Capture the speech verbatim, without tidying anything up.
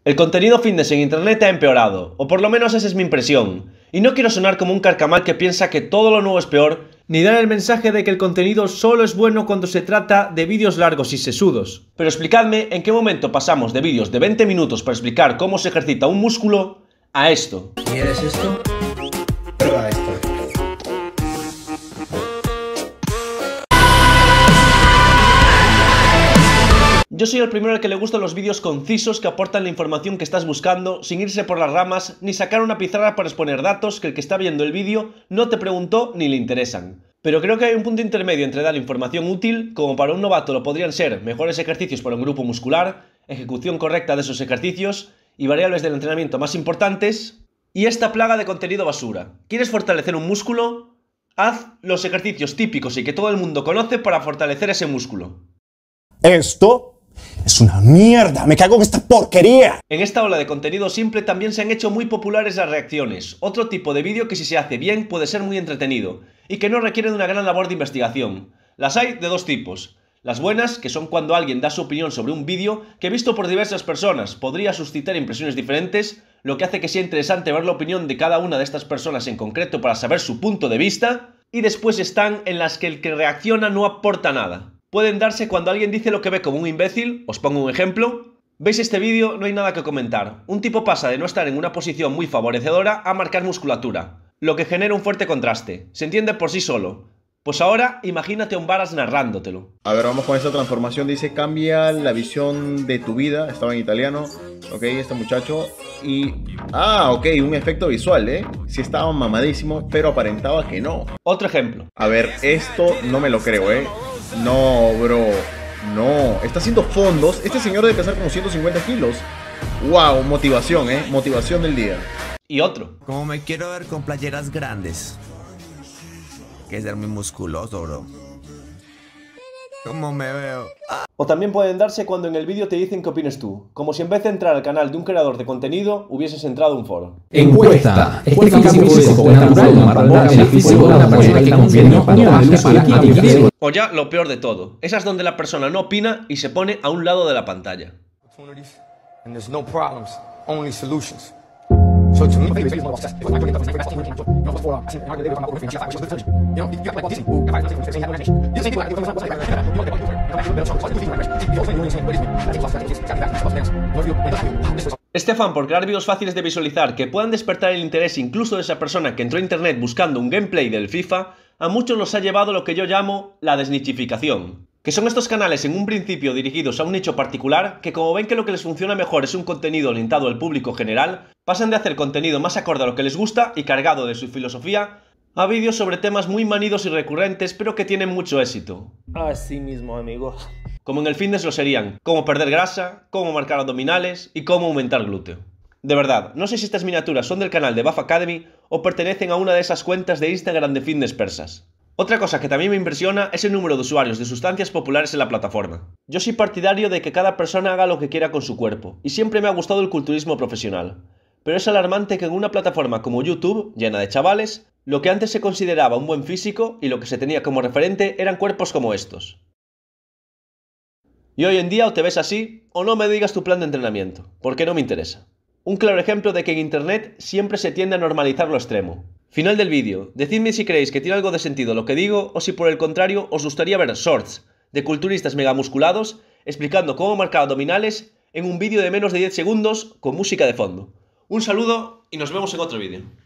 El contenido fitness en internet ha empeorado, o por lo menos esa es mi impresión. Y no quiero sonar como un carcamal que piensa que todo lo nuevo es peor, ni dar el mensaje de que el contenido solo es bueno cuando se trata de vídeos largos y sesudos. Pero explicadme en qué momento pasamos de vídeos de veinte minutos para explicar cómo se ejercita un músculo a esto. ¿Quieres esto? Prueba esto. Yo soy el primero al que le gustan los vídeos concisos que aportan la información que estás buscando, sin irse por las ramas, ni sacar una pizarra para exponer datos que el que está viendo el vídeo no te preguntó ni le interesan. Pero creo que hay un punto intermedio entre dar información útil, como para un novato lo podrían ser mejores ejercicios para un grupo muscular, ejecución correcta de esos ejercicios y variables del entrenamiento más importantes, y esta plaga de contenido basura. ¿Quieres fortalecer un músculo? Haz los ejercicios típicos y que todo el mundo conoce para fortalecer ese músculo. Esto es una mierda, me cago en esta porquería. En esta ola de contenido simple también se han hecho muy populares las reacciones, otro tipo de vídeo que si se hace bien puede ser muy entretenido y que no requiere de una gran labor de investigación. Las hay de dos tipos. Las buenas, que son cuando alguien da su opinión sobre un vídeo que visto por diversas personas podría suscitar impresiones diferentes, lo que hace que sea interesante ver la opinión de cada una de estas personas en concreto para saber su punto de vista, y después están en las que el que reacciona no aporta nada. Pueden darse cuando alguien dice lo que ve como un imbécil. Os pongo un ejemplo. ¿Veis este vídeo? No hay nada que comentar. Un tipo pasa de no estar en una posición muy favorecedora a marcar musculatura, lo que genera un fuerte contraste. Se entiende por sí solo. Pues ahora imagínate a un Varas narrándotelo. A ver, vamos con esta transformación. Dice, cambia la visión de tu vida. Estaba en italiano. Ok, este muchacho. Y... ah, ok, un efecto visual, ¿eh? Sí estaba mamadísimo, pero aparentaba que no. Otro ejemplo. A ver, esto no me lo creo, ¿eh? No, bro. No. Está haciendo fondos. Este señor debe pesar como ciento cincuenta kilos. Wow, motivación, ¿eh? Motivación del día. Y otro. Como me quiero ver con playeras grandes. Que ser muy musculoso, bro. ¿Cómo me veo? O también pueden darse cuando en el vídeo te dicen qué opinas tú, como si en vez de entrar al canal de un creador de contenido, hubieses entrado a un foro. Encuesta. ¿Es que el físico es natural o valorar el físico de una persona que conviene opinión del uso del video? O ya lo peor de todo, esa es donde la persona no opina y se pone a un lado de la pantalla. Este afán por crear vídeos fáciles de visualizar que puedan despertar el interés incluso de esa persona que entró a internet buscando un gameplay del FIFA, a muchos los ha llevado a lo que yo llamo la desnichificación. Que son estos canales en un principio dirigidos a un nicho particular que, como ven que lo que les funciona mejor es un contenido orientado al público general, pasan de hacer contenido más acorde a lo que les gusta y cargado de su filosofía a vídeos sobre temas muy manidos y recurrentes pero que tienen mucho éxito. Así mismo, amigos. Como en el fitness lo serían cómo perder grasa, cómo marcar abdominales y cómo aumentar glúteo. De verdad, no sé si estas miniaturas son del canal de Buff Academy o pertenecen a una de esas cuentas de Instagram de fitness persas. Otra cosa que también me impresiona es el número de usuarios de sustancias populares en la plataforma. Yo soy partidario de que cada persona haga lo que quiera con su cuerpo, y siempre me ha gustado el culturismo profesional. Pero es alarmante que en una plataforma como YouTube, llena de chavales, lo que antes se consideraba un buen físico y lo que se tenía como referente eran cuerpos como estos. Y hoy en día o te ves así, o no me digas tu plan de entrenamiento, porque no me interesa. Un claro ejemplo de que en internet siempre se tiende a normalizar lo extremo. Final del vídeo, decidme si creéis que tiene algo de sentido lo que digo o si por el contrario os gustaría ver shorts de culturistas megamusculados explicando cómo marcar abdominales en un vídeo de menos de diez segundos con música de fondo. Un saludo y nos vemos en otro vídeo.